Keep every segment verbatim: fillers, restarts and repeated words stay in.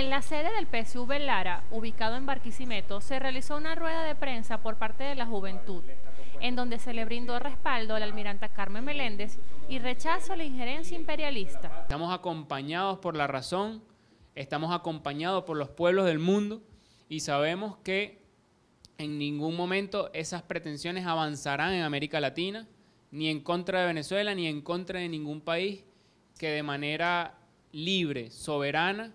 En la sede del P S V Lara, ubicado en Barquisimeto, se realizó una rueda de prensa por parte de la juventud, en donde se le brindó respaldo a la almiranta Carmen Meléndez y rechazo a la injerencia imperialista. Estamos acompañados por la razón, estamos acompañados por los pueblos del mundo y sabemos que en ningún momento esas pretensiones avanzarán en América Latina, ni en contra de Venezuela, ni en contra de ningún país que de manera libre, soberana,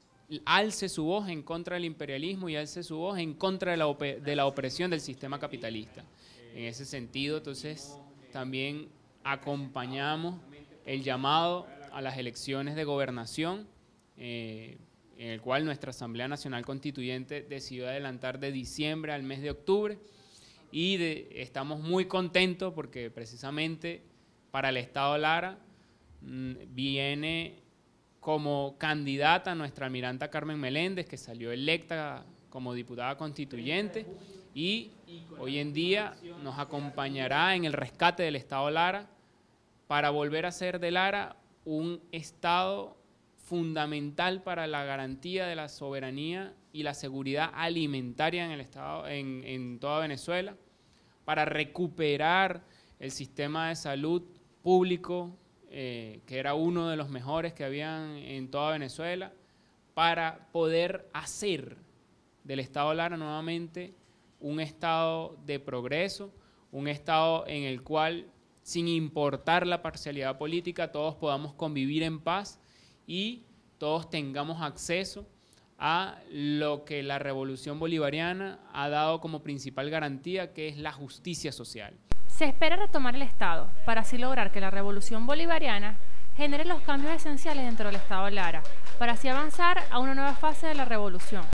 alce su voz en contra del imperialismo y alce su voz en contra de la, de la opresión del sistema capitalista. En ese sentido, entonces, también acompañamos el llamado a las elecciones de gobernación, eh, en el cual nuestra Asamblea Nacional Constituyente decidió adelantar de diciembre al mes de octubre, y de, estamos muy contentos porque precisamente para el Estado Lara mmm, viene como candidata nuestra almiranta Carmen Meléndez, que salió electa como diputada constituyente y hoy en día nos acompañará en el rescate del Estado Lara para volver a hacer de Lara un Estado fundamental para la garantía de la soberanía y la seguridad alimentaria en el Estado, en, en toda Venezuela, para recuperar el sistema de salud público, Eh, que era uno de los mejores que habían en toda Venezuela, para poder hacer del Estado Lara nuevamente un estado de progreso, un estado en el cual, sin importar la parcialidad política, todos podamos convivir en paz y todos tengamos acceso a lo que la Revolución Bolivariana ha dado como principal garantía, que es la justicia social. Se espera retomar el Estado, para así lograr que la Revolución Bolivariana genere los cambios esenciales dentro del Estado Lara, para así avanzar a una nueva fase de la revolución.